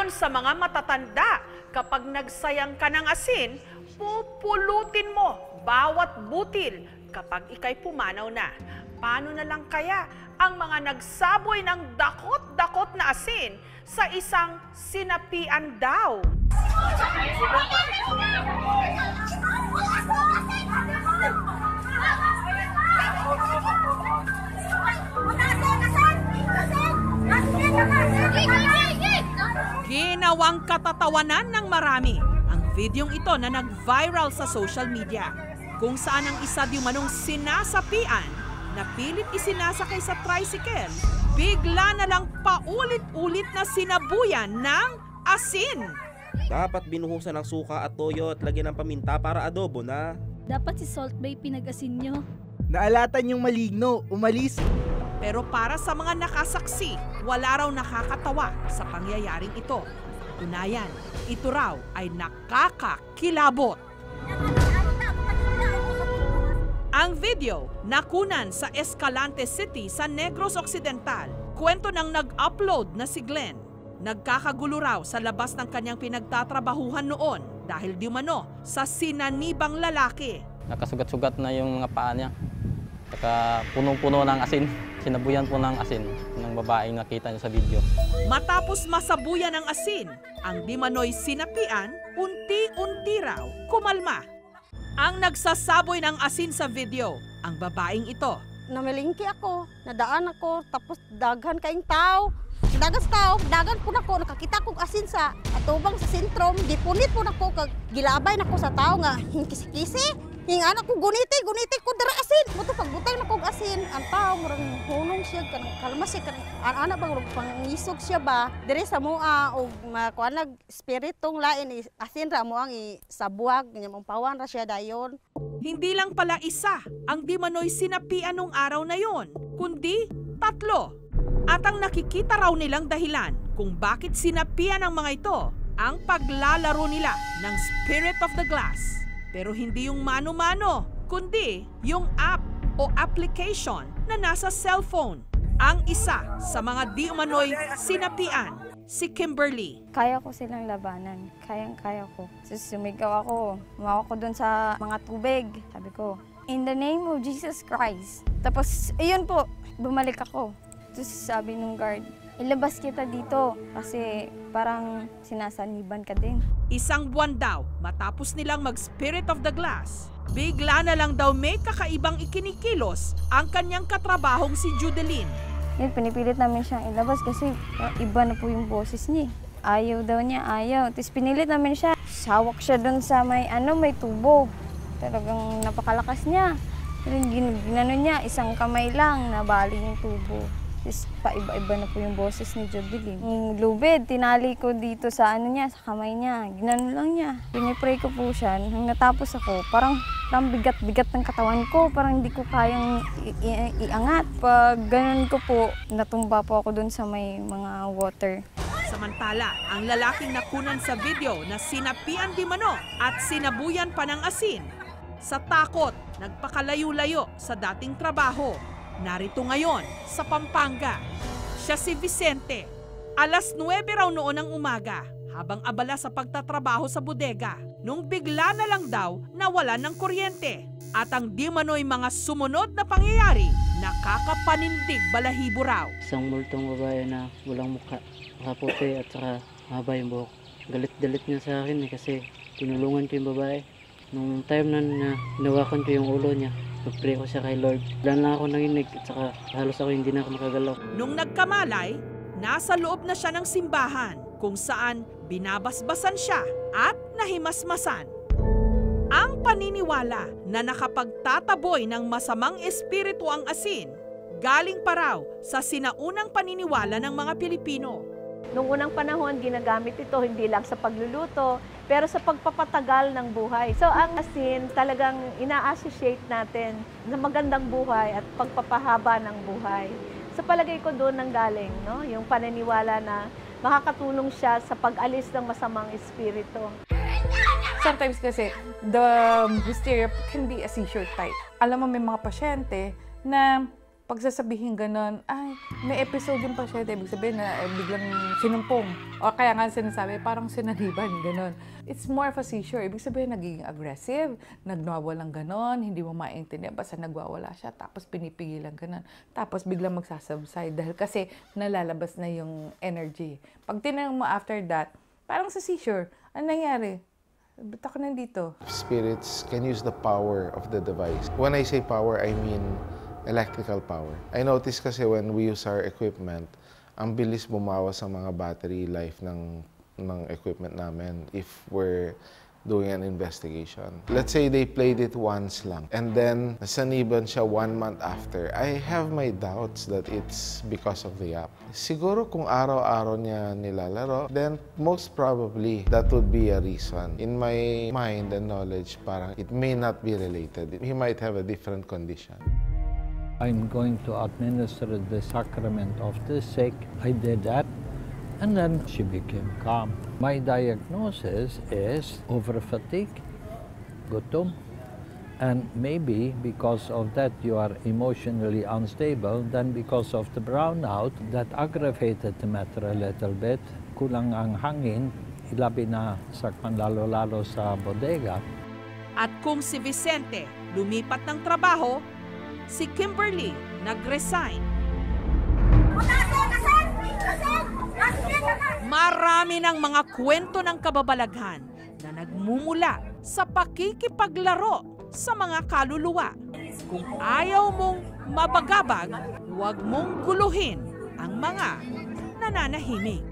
Ayon sa mga matatanda, kapag nagsayang ka ng asin, pupulutin mo bawat butil kapag ikay pumanaw na. Paano na lang kaya ang mga nagsaboy ng dakot-dakot na asin sa isang sinapian daw? Ginawang katatawanan ng marami ang videong ito na nag-viral sa social media, kung saan ang isa di manong sinasapian na pilit isinasakay sa tricycle, bigla na lang paulit-ulit na sinabuyan ng asin. Dapat binuhusan ng suka at toyo at lagyan ng paminta para adobo na. Dapat si Salt Bay pinag-asin nyo. Naalatan yung maligno, umalis. Pero para sa mga nakasaksi, wala raw nakakatawa sa pangyayaring ito. Tunayan, ito raw ay nakakakilabot. Ang video nakunan sa Escalante City sa Negros Occidental. Kwento ng nag-upload na si Glenn. Nagkakagulo raw sa labas ng kanyang pinagtatrabahuhan noon dahil di umano sa sinanibang lalaki. Nakasugat-sugat na yung mga paa niya. Saka punong-puno ng asin. Sinabuyan po ng asin ng babaeng nakita niyo sa video. Matapos masabuyan ng asin, ang di manoy sinapian, unti-unti raw kumalma. Ang nagsasaboy ng asin sa video, ang babaeng ito. Namalingki ako, nadaan ako, tapos daghan kaing tao. Dagan po nako, nakakita kong asin sa atubang sa sentrum, dipunit po nako, gilabay nako sa tao nga, kisi-kisi. Hing anak ko guniti ko dara asin. Muto pagbutang na kong asin, ang tao murang hunong siya kanang kalma siya kanang ana bang pangisog siya ba. Diri sa moa og makuan nag spiritong lain asin ra mo ang isabuag nya pawan ra siya dayon. Hindi lang pala isa ang di manoy sinapian nung araw na yon, kundi tatlo. At ang nakikita raw nilang dahilan kung bakit sinapian ng mga ito ang paglalaro nila ng Spirit of the Glass. Pero hindi yung mano-mano, kundi yung app o application na nasa cellphone. Ang isa sa mga di umano'y sinapian, si Kimberly. Kaya ko silang labanan. Kayang-kaya ko. So, sumigaw ako. Umawak ko dun sa mga tubig. Sabi ko, in the name of Jesus Christ. Tapos, ayun po, bumalik ako. Tapos sabi nung guard, ilabas kita dito kasi parang sinasaniban ka din. Isang buwan daw matapos nilang mag-Spirit of the Glass, bigla na lang daw may kakaibang ikinikilos ang kanyang katrabahong si Judeline. Yun, pinipilit namin siyang ilabas kasi iba na po yung boses niya. Ayaw daw niya, ayaw. Tapos pinilit namin siya. Sawak siya doon sa may tubo. Talagang napakalakas niya. Pero ginano niya, isang kamay lang, nabali yung tubo. Tapos paiba-iba na po yung boses ni Judeline. Yung lubid, tinali ko dito sa sa kamay niya. Ginano lang niya. Pinipray ko po siya. Nung natapos ako, parang bigat-bigat ng katawan ko. Parang hindi ko kayang iangat. Pag ganun ko po, natumba po ako dun sa may mga water. Samantala, ang lalaking nakunan sa video na sinapian di mano at sinabuyan pa ng asin, sa takot, nagpakalayo-layo sa dating trabaho. Narito ngayon sa Pampanga. Siya si Vicente. Alas 9 raw noon ng umaga habang abala sa pagtatrabaho sa bodega nung bigla na lang daw nawalan ng kuryente. At ang di manoy mga sumunod na pangyayari, nakakapanindig balahibo raw. Isang multong babae na walang mukha, nakaputi at saka mahaba yung buhok. Galit-galit niya sa akin kasi tinulungan ko yung babae. Nung time na hinawakan ko yung ulo niya, nag-pray ko siya kay Lord. Wala na ako nanginig at saka halos ako hindi na ako makagalaw. Nung nagkamalay, nasa loob na siya ng simbahan kung saan binabasbasan siya at nahimasmasan. Ang paniniwala na nakapagtataboy ng masamang espiritu ang asin, galing pa raw sa sinaunang paniniwala ng mga Pilipino. Noong unang panahon, ginagamit ito hindi lang sa pagluluto, pero sa pagpapatagal ng buhay. So ang asin talagang ina-associate natin na magandang buhay at pagpapahaba ng buhay. Sa palagay ko doon nanggaling, no? Yung paniniwala na makakatulong siya sa pag-alis ng masamang espiritu. Sometimes kasi, the hysteria can be a seizure type. Alam mo, may mga pasyente na pagsasabihin ganon, ay, may episode yung pasyente, ibig sabihin na biglang sinumpong. O kaya nga sinasabi, parang sinaniban, ganon. It's more of a seizure. Ibig sabihin, nagiging aggressive, nagwawalang ganon, hindi mo maintindihan, basta nagwawala siya, tapos pinipigilan ganon. Tapos biglang magsasubside dahil kasi nalalabas na yung energy. Pag tinanong mo after that, parang sa seizure, ano nangyari? Ba't ako nandito? Spirits can use the power of the device. When I say power, I mean electrical power. I notice kasi when we use our equipment, ang bilis bumawas ang mga battery life ng equipment namin if we're doing an investigation. Let's say they played it once lang and then nasaniban siya 1 month after. I have my doubts that it's because of the app. Siguro kung araw-araw niya nilalaro, then most probably that would be a reason. In my mind and knowledge, parang it may not be related. He might have a different condition. I'm going to administer the sacrament of the sick. I did that. And then she became calm. My diagnosis is overfatigue, gutom, and maybe because of that you are emotionally unstable, then because of the brownout that aggravated the matter a little bit. Kulang ang hangin, ilabi na sa lalo-lalo sa bodega. At kung si Vicente lumipat ng trabaho, si Kimberly nag-resign. Marami ng mga kwento ng kababalaghan na nagmumula sa pakikipaglaro sa mga kaluluwa. Kung ayaw mong mabagabag, huwag mong guluhin ang mga nananahimik.